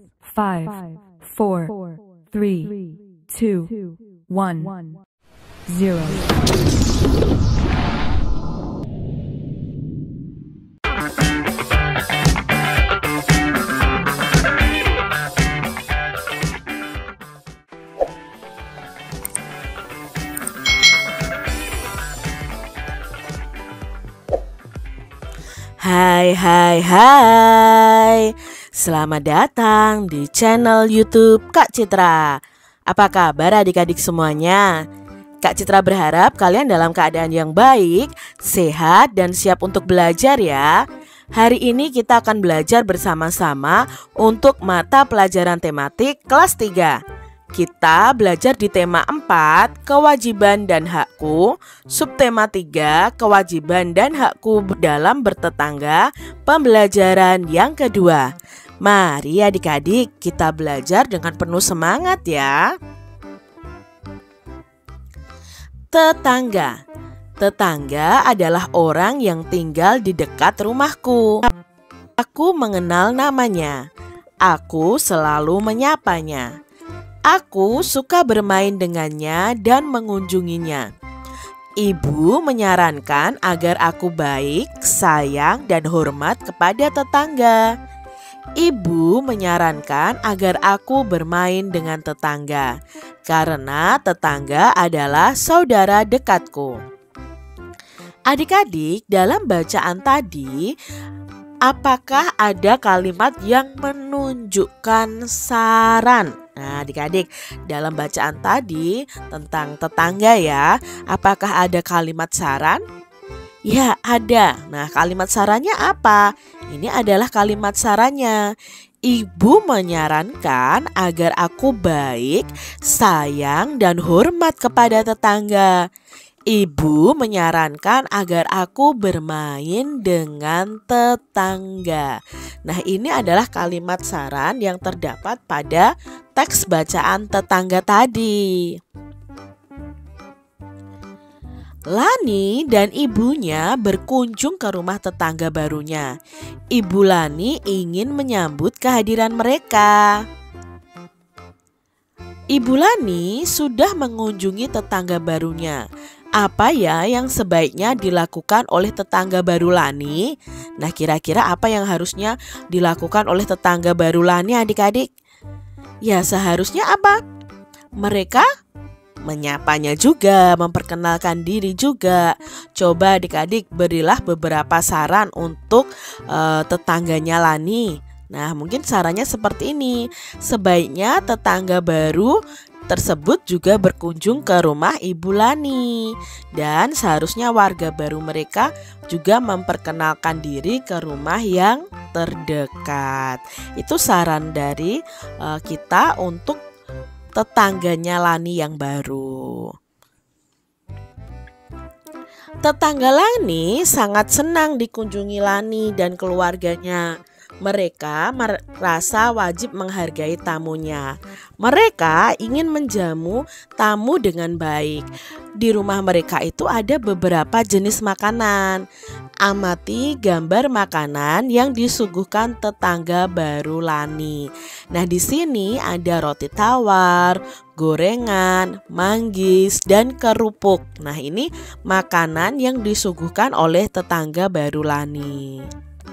5, 4, 3, 2, 1, 0. Hai, selamat datang di channel YouTube Kak Citra. Apa kabar adik-adik semuanya? Kak Citra berharap kalian dalam keadaan yang baik, sehat, dan siap untuk belajar ya. Hari ini kita akan belajar bersama-sama untuk mata pelajaran tematik kelas 3. Kita belajar di tema 4, kewajiban dan hakku, subtema 3, kewajiban dan hakku dalam bertetangga, pembelajaran yang kedua. Mari adik-adik kita belajar dengan penuh semangat ya. Tetangga. Tetangga adalah orang yang tinggal di dekat rumahku. Aku mengenal namanya. Aku selalu menyapanya. Aku suka bermain dengannya dan mengunjunginya. Ibu menyarankan agar aku baik, sayang, dan hormat kepada tetangga. Ibu menyarankan agar aku bermain dengan tetangga, karena tetangga adalah saudara dekatku. Adik-adik, dalam bacaan tadi, apakah ada kalimat yang menunjukkan saran? Nah, adik-adik, dalam bacaan tadi tentang tetangga ya, apakah ada kalimat saran? Ya, ada. Nah, kalimat sarannya apa? Ini adalah kalimat sarannya. Ibu menyarankan agar aku baik, sayang, dan hormat kepada tetangga. Ibu menyarankan agar aku bermain dengan tetangga. Nah, ini adalah kalimat saran yang terdapat pada teks bacaan tetangga tadi. Lani dan ibunya berkunjung ke rumah tetangga barunya. Ibu Lani ingin menyambut kehadiran mereka. Ibu Lani sudah mengunjungi tetangga barunya. Apa ya yang sebaiknya dilakukan oleh tetangga baru Lani? Nah, kira-kira apa yang harusnya dilakukan oleh tetangga baru Lani adik-adik? Ya, seharusnya apa? Mereka menyapanya juga, memperkenalkan diri juga. Coba adik-adik berilah beberapa saran untuk tetangganya Lani. Nah, mungkin sarannya seperti ini. Sebaiknya tetangga baru tersebut juga berkunjung ke rumah Ibu Lani. Dan seharusnya warga baru mereka juga memperkenalkan diri ke rumah yang terdekat. Itu saran dari kita untuk tetangganya Lani yang baru. Tetangga Lani sangat senang dikunjungi Lani dan keluarganya. Mereka merasa wajib menghargai tamunya. Mereka ingin menjamu tamu dengan baik. Di rumah mereka itu ada beberapa jenis makanan. Amati gambar makanan yang disuguhkan tetangga baru Lani. Nah, di sini ada roti tawar, gorengan, manggis, dan kerupuk. Nah, ini makanan yang disuguhkan oleh tetangga baru Lani.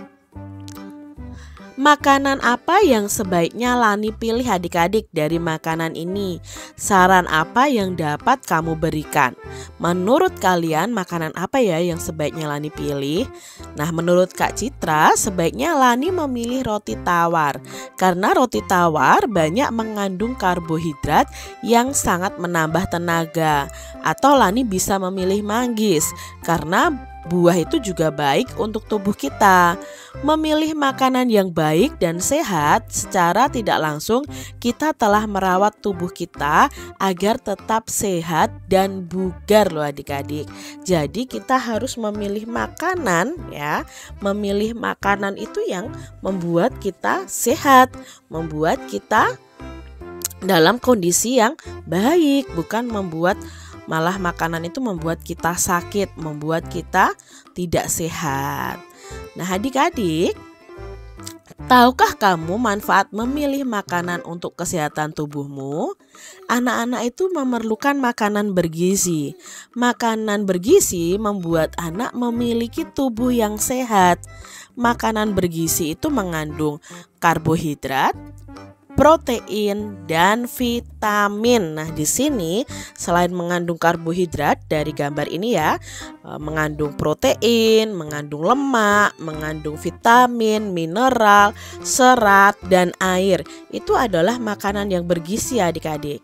Makanan apa yang sebaiknya Lani pilih adik-adik dari makanan ini? Saran apa yang dapat kamu berikan? Menurut kalian makanan apa ya yang sebaiknya Lani pilih? Nah, menurut Kak Citra sebaiknya Lani memilih roti tawar. Karena roti tawar banyak mengandung karbohidrat yang sangat menambah tenaga. Atau Lani bisa memilih manggis karena buah itu juga baik untuk tubuh kita. Memilih makanan yang baik dan sehat secara tidak langsung kita telah merawat tubuh kita agar tetap sehat dan bugar loh adik-adik. Jadi kita harus memilih makanan ya. Memilih makanan itu yang membuat kita sehat, membuat kita dalam kondisi yang baik, bukan malah makanan itu membuat kita sakit, membuat kita tidak sehat. Nah adik-adik, Tahukah kamu manfaat memilih makanan untuk kesehatan tubuhmu? Anak-anak itu memerlukan makanan bergizi. Makanan bergizi membuat anak memiliki tubuh yang sehat. Makanan bergizi itu mengandung karbohidrat, protein, dan vitamin. Nah, di sini selain mengandung karbohidrat dari gambar ini ya, mengandung protein, mengandung lemak, mengandung vitamin, mineral, serat, dan air. Itu adalah makanan yang bergizi adik-adik.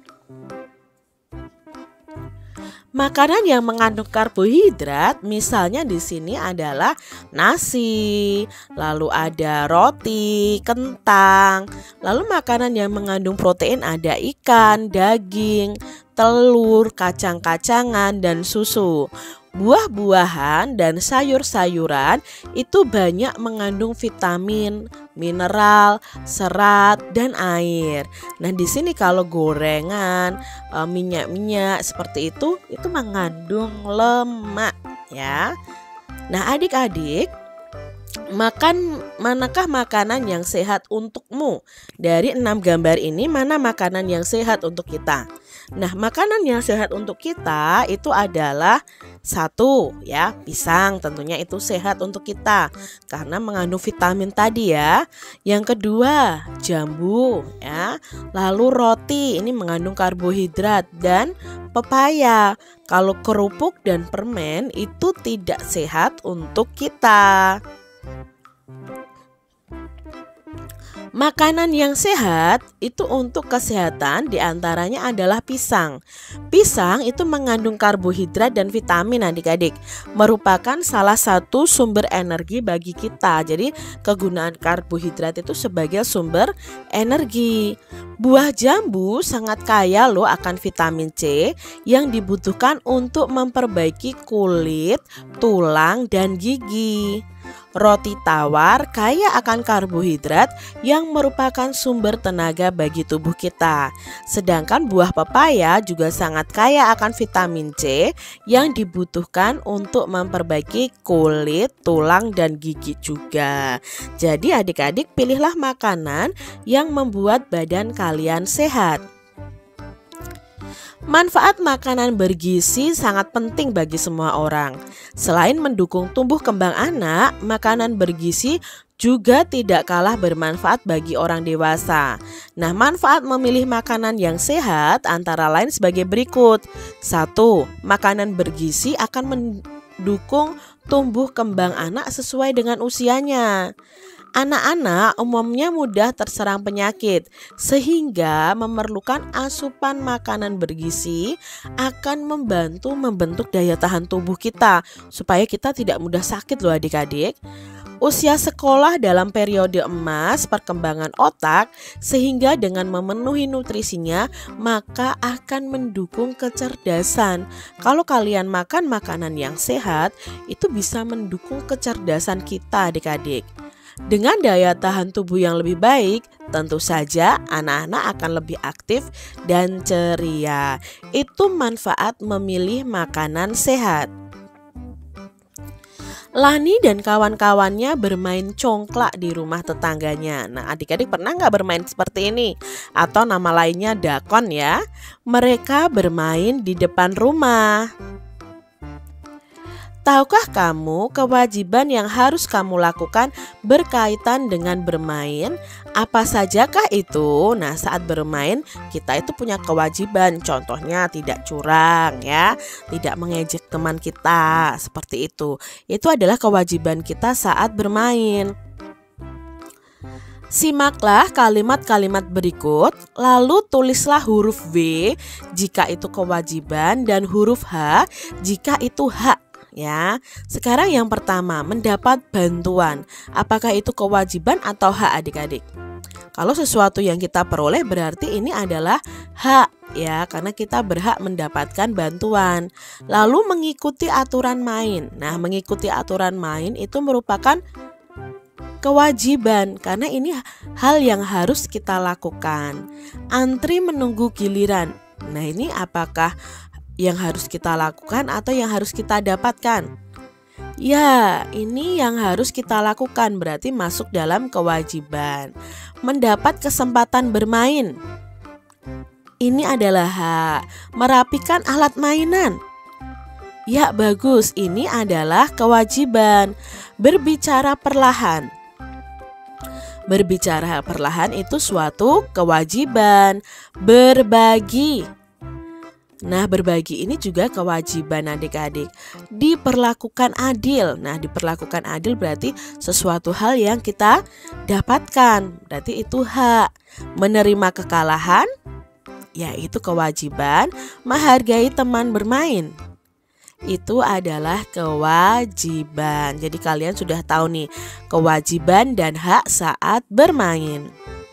Makanan yang mengandung karbohidrat misalnya di sini adalah nasi, lalu ada roti, kentang. Lalu makanan yang mengandung protein ada ikan, daging, telur, kacang-kacangan, dan susu. Buah-buahan dan sayur-sayuran itu banyak mengandung vitamin, mineral, serat, dan air. Nah, di sini kalau gorengan, minyak-minyak seperti itu mengandung lemak ya. Nah, adik-adik, manakah makanan yang sehat untukmu? Dari 6 gambar ini, mana makanan yang sehat untuk kita? Nah, makanan yang sehat untuk kita itu adalah 1 ya, pisang, tentunya itu sehat untuk kita karena mengandung vitamin tadi ya. Yang kedua, jambu ya. Lalu roti, ini mengandung karbohidrat, dan pepaya. Kalau kerupuk dan permen itu tidak sehat untuk kita. Makanan yang sehat itu untuk kesehatan diantaranya adalah pisang. Pisang itu mengandung karbohidrat dan vitamin adik-adik. Merupakan salah satu sumber energi bagi kita. Jadi kegunaan karbohidrat itu sebagai sumber energi. Buah jambu sangat kaya loh akan vitamin C yang dibutuhkan untuk memperbaiki kulit, tulang, dan gigi. Roti tawar kaya akan karbohidrat yang merupakan sumber tenaga bagi tubuh kita. Sedangkan buah pepaya juga sangat kaya akan vitamin C yang dibutuhkan untuk memperbaiki kulit, tulang, dan gigi juga. Jadi adik-adik, pilihlah makanan yang membuat badan kalian sehat. Manfaat makanan bergizi sangat penting bagi semua orang. Selain mendukung tumbuh kembang anak, makanan bergizi juga tidak kalah bermanfaat bagi orang dewasa. Nah, manfaat memilih makanan yang sehat antara lain sebagai berikut. 1. Makanan bergizi akan mendukung tumbuh kembang anak sesuai dengan usianya. Anak-anak umumnya mudah terserang penyakit, sehingga memerlukan asupan makanan bergizi akan membantu membentuk daya tahan tubuh kita, supaya kita tidak mudah sakit loh adik-adik. Usia sekolah dalam periode emas perkembangan otak, sehingga dengan memenuhi nutrisinya maka akan mendukung kecerdasan. Kalau kalian makan makanan yang sehat, itu bisa mendukung kecerdasan kita adik-adik. Dengan daya tahan tubuh yang lebih baik, tentu saja anak-anak akan lebih aktif dan ceria. Itu manfaat memilih makanan sehat. Lani dan kawan-kawannya bermain congklak di rumah tetangganya. Nah, adik-adik pernah nggak bermain seperti ini? Atau nama lainnya dakon ya. Mereka bermain di depan rumah. Tahukah kamu kewajiban yang harus kamu lakukan berkaitan dengan bermain? Apa sajakah itu? Nah, saat bermain kita itu punya kewajiban. Contohnya tidak curang ya, tidak mengejek teman kita, seperti itu. Itu adalah kewajiban kita saat bermain. Simaklah kalimat-kalimat berikut, lalu tulislah huruf V jika itu kewajiban dan huruf H jika itu hak. Ya, sekarang yang pertama, mendapat bantuan. Apakah itu kewajiban atau hak adik-adik? Kalau sesuatu yang kita peroleh berarti ini adalah hak ya, karena kita berhak mendapatkan bantuan. Lalu mengikuti aturan main. Nah, mengikuti aturan main itu merupakan kewajiban karena ini hal yang harus kita lakukan. Antri menunggu giliran. Nah, ini apakah yang harus kita lakukan atau yang harus kita dapatkan? Ya, ini yang harus kita lakukan, berarti masuk dalam kewajiban. Mendapat kesempatan bermain. Ini adalah hak. Merapikan alat mainan. Ya, bagus. Ini adalah kewajiban. Berbicara perlahan. Berbicara perlahan itu suatu kewajiban. Berbagi. Nah, berbagi ini juga kewajiban adik-adik. Diperlakukan adil. Nah, diperlakukan adil berarti sesuatu hal yang kita dapatkan. Berarti itu hak. Menerima kekalahan, yaitu kewajiban. Menghargai teman bermain, itu adalah kewajiban. Jadi kalian sudah tahu nih, kewajiban dan hak saat bermain.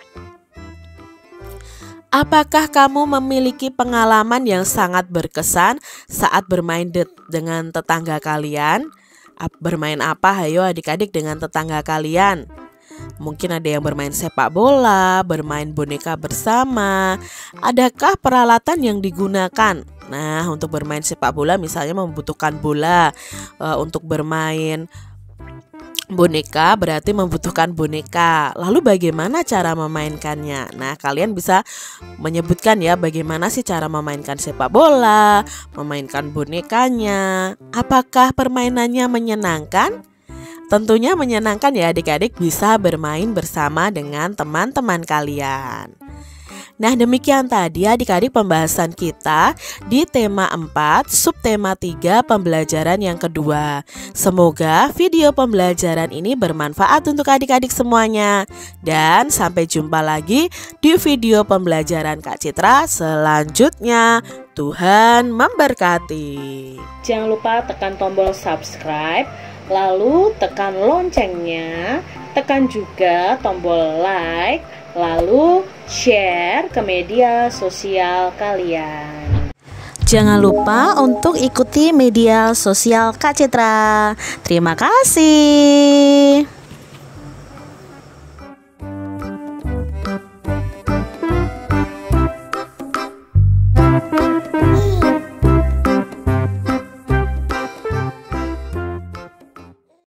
Apakah kamu memiliki pengalaman yang sangat berkesan saat bermain dengan tetangga kalian? Bermain apa, hayo adik-adik, dengan tetangga kalian? Mungkin ada yang bermain sepak bola, bermain boneka bersama. Adakah peralatan yang digunakan? Nah, untuk bermain sepak bola misalnya membutuhkan bola. Untuk bermain boneka berarti membutuhkan boneka. Lalu bagaimana cara memainkannya? Nah, kalian bisa menyebutkan ya bagaimana sih cara memainkan sepak bola, memainkan bonekanya. Apakah permainannya menyenangkan? Tentunya menyenangkan ya adik-adik, bisa bermain bersama dengan teman-teman kalian. Nah, demikian tadi adik-adik pembahasan kita di tema 4, subtema 3, pembelajaran yang kedua. Semoga video pembelajaran ini bermanfaat untuk adik-adik semuanya. Dan sampai jumpa lagi di video pembelajaran Kak Citra selanjutnya. Tuhan memberkati. Jangan lupa tekan tombol subscribe, lalu tekan loncengnya, tekan juga tombol like, lalu share ke media sosial kalian. Jangan lupa untuk ikuti media sosial Kak Citra. Terima kasih.